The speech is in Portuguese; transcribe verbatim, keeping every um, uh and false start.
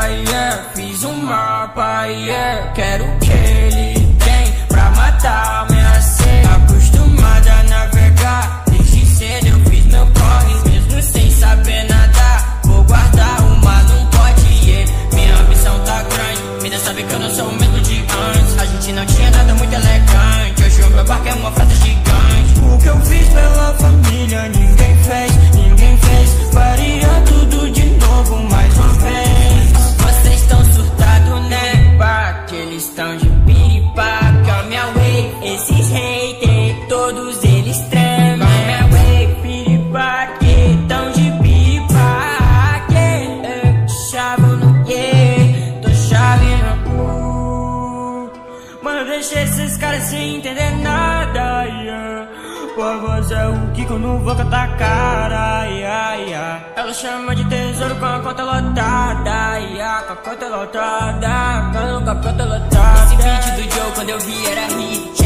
yeah. Fiz um mapa, yeah. Quero o que ele tem pra matar minha sede. Acostumada a navegar, desde cedo eu fiz meu corre, mesmo sem saber nadar. Vou guardar uma num pote, yeah. Minha ambição tá grande, ainda sabe que eu não sou o mesmo de antes. A gente não tinha nada muito elegante, hoje o meu barco é uma frase gigante. O que eu fiz pela família ninguém fez, ninguém fez. Faria tudo de novo mais uma vez. Vocês estão surtados, né? Pá, que eles estão de piripaca. Minha way, esses haters, todos eles tremem. Minha way, piripaca, tão de piripaca. Yeah. Chave no yeah, tô chave no cu. Mano, deixa esses caras sem entender nada, yeah. Por você é o que eu não vou cantar cara, yeah, yeah. Ela chama de tesouro com a conta lotada, yeah. Com a conta lotada, com a conta lotada. Esse beat do Joe quando eu vi era hit.